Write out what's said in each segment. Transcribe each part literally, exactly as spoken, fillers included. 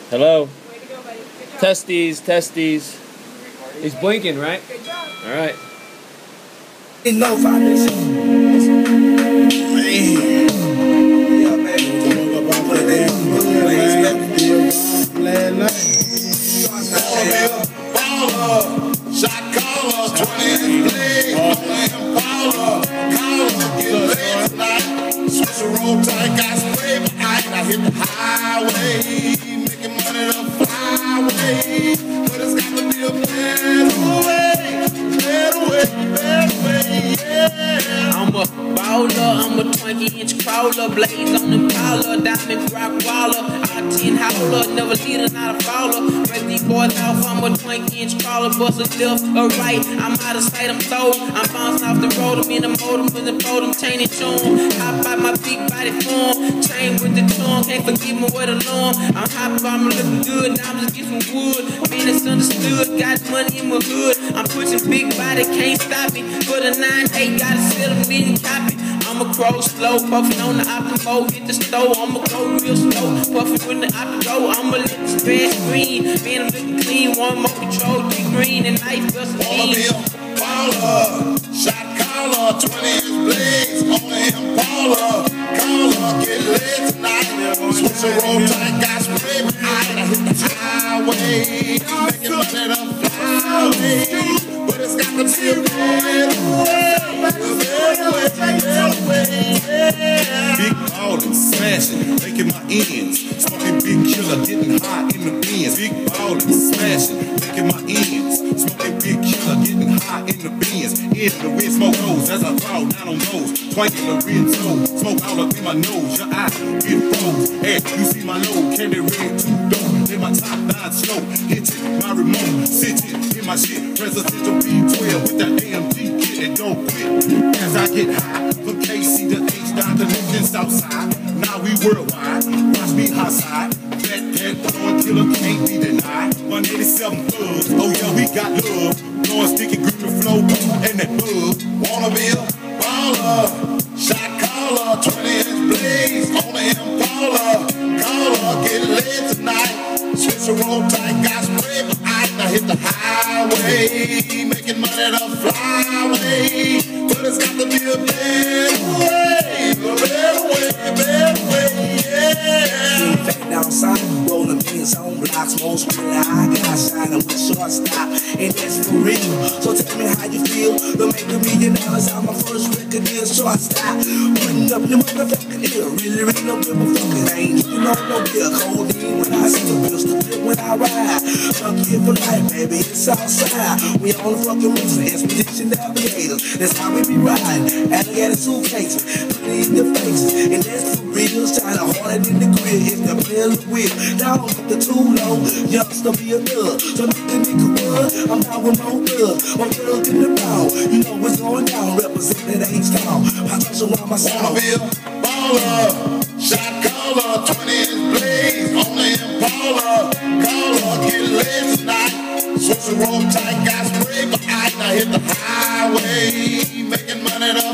Hello? Way to go, buddy. Good job. Testes, testes. He's blinking, right? Good job. All right. In no foundation. Man. Yeah, man. Put it there. Last night. Baller, shot caller, twenty play, Impala, caller, get laid tonight. Switch the road tight, got spray behind. I hit the highway, making money the flyway. But it's got to be a better way, better way, better way, yeah. I'm a baller, I'm a twenty inch crawler, blaze on the collar, diamond rock waller, I ten howler, never leader, not a faller. Break these boys off, I'm a twenty inch crawler, bust a left or right, I'm out of sight, I'm throw, I'm bouncing off the road, I'm in the motor, with the modem, chain and tune, hop out my big body form, train with the tongue, can't forget me with alarm, I'm hot, I'm looking good, now I'm just get some wood, man, it's understood, got money in my hood, I'm pushing big body, can't stop me, for the nine eight, gotta set a million copy. I'ma crow slow, puffin' on the optimo, hit the stove, I'ma go real slow, puffin' with the optimo, I'ma let the spread screen, man, I'm looking clean, one more control, three green, and knife, bust a Wanna be a baller, shot caller, twenty inch blades, on the Impala, caller, get laid tonight, switch the road tight, got spray behind, I hit the highway, making money the flyway, but it's got to be a better way, a better way, better way, yeah. Big ballin', smashing, making my ends, smoking big killer, getting high in the bins. Big ballin', smashing, making my ends, smoking big killer, getting high in the bins. In the wind, smoke goes as I draw down on those, twanking the red toe, smoke all up in my nose, your eye get froze. And you see my load, candy red too dope. In my top nine slow, hit it, my remote, sit it, in my shit, presidential B twelve with that A M G kit and don't quit. As I get high, from K C to H down to Lincoln Southside, now we worldwide, watch me hot side, fat, fat, born killer can't be denied, one eighty-seven thugs, oh yeah, we got love, blowing sticky grip the flow, and that bug, wanna be a baller, shot caller, twenty inch blaze, on the Impala, caller, get laid tonight, switch the road tight, got spray behind, I hit the highway, making money the flyway, but it's got to be a better way, a better way, better way, yeah. Fat outside, rolling pins on blocks, most really high, got shining with short stop, and that's for real. So tell me how you feel, to make a million dollars on my first record deal, short stop, putting up your motherfucking ear, really, really don't give a fucking ain't keeping on no bill, codeine when I see a pistol, flip when I ride, funky for life, baby, it's outside, we on the fucking mission, expedition navigators, that's how we be riding, alligator suitcases, putting in your faces, and that's for real, shining harder than the grid, it's the pill of wheel, down with the too low, youngster be a thug, so make the nigga wood, I'm down with my thug, my thug in the bow, you know what's going down, representing H-Town, I touch around my sound. Wanna be a baller, shot caller, twenty inch blaze, on the Impala, caller, get laid tonight, switch the road tight, got spray behind, I hit the highway, making money the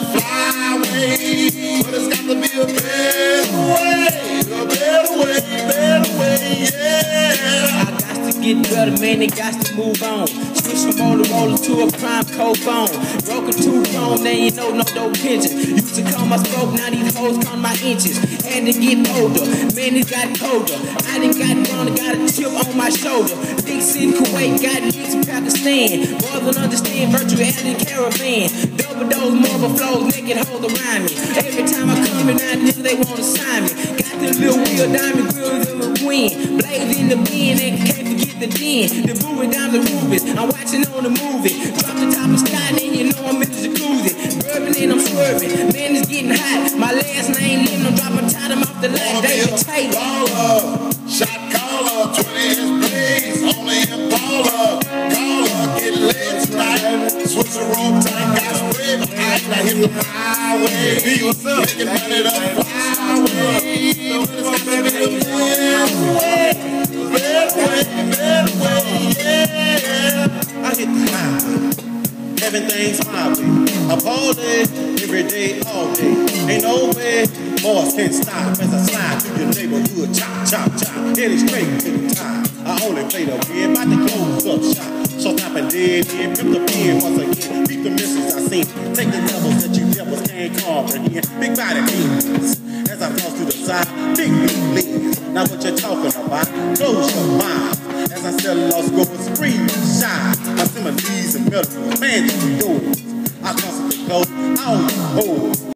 flyway, but it's got to be a better way, a better way, better way, yeah. I got to get better, man, they got to move on. Switch from Motorola to a prime cold phone. Broken two phone, they ain't know no dope pigeon. Used to call my scope, now these hoes call my inches. Had to get older, man, it got colder. I done got grown, got a chip on my shoulder. Dicks in Kuwait, got licks in Pakistan. Boys don't understand virtual alien caravan. Double dose, marble flows, naked hoes around me. Every time I come in, now niggas, they wanna sign me. Got the little wheel, diamond grills in the wind. Blaze in the bin, and can't forget the den. The booing down the rubies, I'm watching on the movie. Drop the top of sky, and you know I'm in the jacuzzi. Bourbon and I'm swerving, man, it's getting hot. My last name, Lim, I'm dropping tight, I'm off the line. David Taylor. Baller, shot caller, twenty inch blaze, on the Impala, caller, get laid tonight, switch the road tight, got spray behind, I hit the highway, making money the flyway, but it's got to be a better way, better way, better way, yeah. I hit the highway, everything's my way, I'm balling every day, all day, ain't no way boys can't stop as I slide through your the neighborhood, chop, chop, chop, headed straight to the top. I only play the wind, about to close up shop. So stop and dead end, pimp the pen once again. Beat the misses I seen, take the levels that you devils can't comprehend. Big body beans, as I floss through the side, big big leans. Now what you talking about? Close your mind. As I sell lost gold, scream, shine. I see my knees and metaphors, man, to the doors. I constantly close all you hoes.